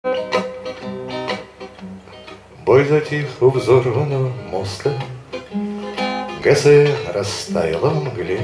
Бой затих у взорванного моста, ГС растаяла в мгле,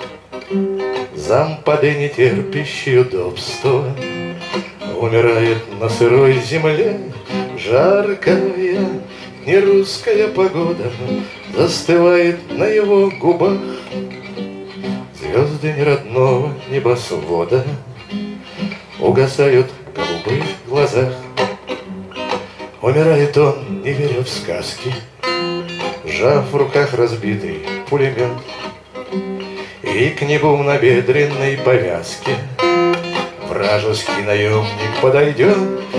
зампады нетерпящие удобства умирает на сырой земле. Жаркая нерусская погода застывает на его губах, звезды неродного небосвода угасают в голубых глазах. Умирает он, не веря в сказки, сжав в руках разбитый пулемет, и к небу в набедренной повязке вражеский наемник подойдет,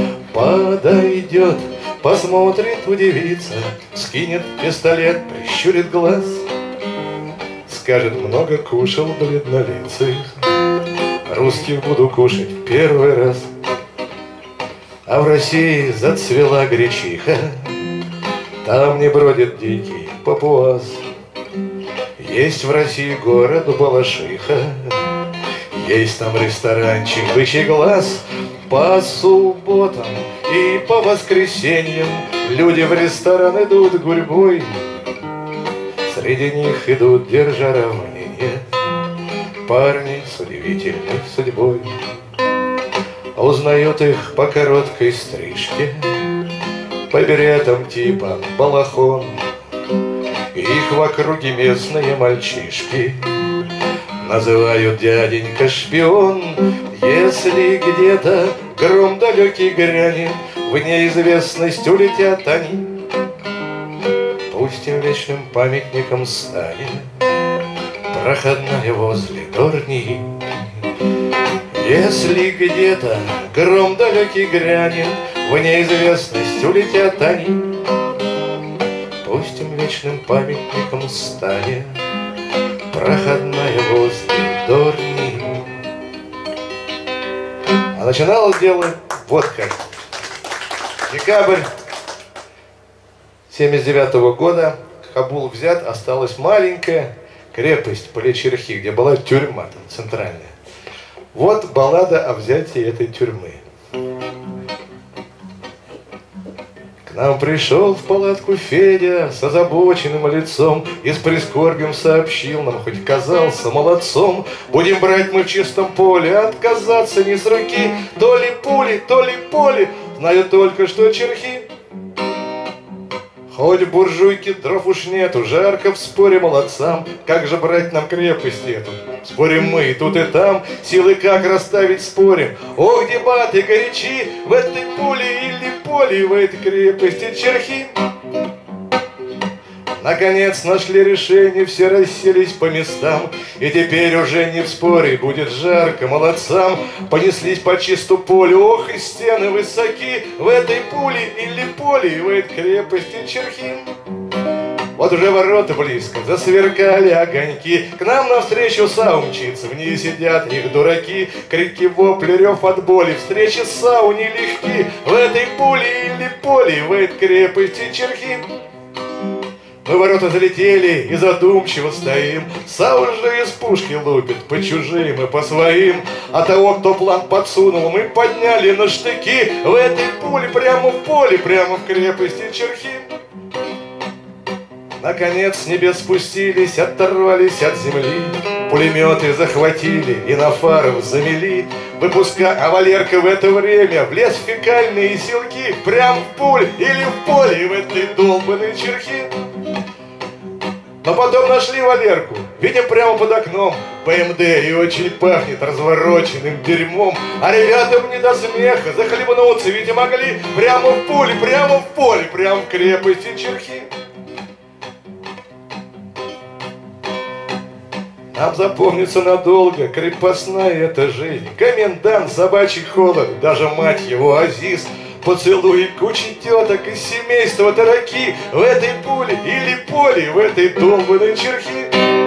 посмотрит, удивится, скинет пистолет, прищурит глаз, скажет: много кушал бледнолицых, русских буду кушать в первый раз. А в России зацвела гречиха, там не бродит дикий папуас. Есть в России город Балашиха, есть там ресторанчик «Бычий глаз». По субботам и по воскресеньям люди в ресторан идут гурьбой. Среди них идут, держа равнение, парни с удивительной судьбой. Узнают их по короткой стрижке, по беретам типа балахон. Их в округе местные мальчишки называют дяденька шпион. Если где-то гром далекий грянет, в неизвестность улетят они, пусть им вечным памятником станет проходная возле Дорнии. Если где-то гром далекий грянет, в неизвестность улетят они, пусть им вечным памятником станет проходная возле Дорнии. А начинал дело вот как. Декабрь 79-го года, Кабул взят, осталась маленькая крепость Палечерхи, где была тюрьма там, центральная. Вот баллада о взятии этой тюрьмы. К нам пришел в палатку Федя с озабоченным лицом и с прискорбием сообщил нам, хоть казался молодцом: будем брать мы в чистом поле, отказаться не с руки. То ли пули, то ли поле, знаю только, что черхи. Хоть в буржуйке дров уж нету, жарко в споре молодцам. Как же брать нам крепость эту? Спорим мы и тут, и там, силы как расставить спорим. Ох, дебаты горячи, в этой пуле или поле, в этой крепости черхи. Наконец нашли решение, все расселись по местам, и теперь уже не в споре, будет жарко молодцам. Понеслись по чисту полю, ох, и стены высоки, в этой пуле или поле, в этой крепости черхи. Вот уже ворота близко, засверкали огоньки, к нам навстречу САУ мчится, в ней сидят их дураки. Крики, вопли, рев от боли, встречи с САУ нелегки, в этой пуле или поле, в этой крепости черхи. Мы в ворота залетели и задумчиво стоим. САУ же из пушки лупит по чужим и по своим. А того, кто план подсунул, мы подняли на штыки. В этой пуле прямо в поле, прямо в крепости черхи. Наконец с небес спустились, оторвались от земли, пулеметы захватили и на фаров замели. А Валерка в это время влез в фекальные селки, прям в пуль или в поле, в этой долбанной черхи. Но потом нашли Валерку, видим прямо под окном, БМД, и очень пахнет развороченным дерьмом. А ребятам не до смеха, захлебнуться ведь и могли прямо в пуле, прямо в поле, прямо в крепости черхи. Нам запомнится надолго крепостная эта жизнь. Комендант, собачий холод, даже мать его Азиз, поцелуи кучи теток из семейства тараки, в этой пуле или поле, в этой долбанной черхи.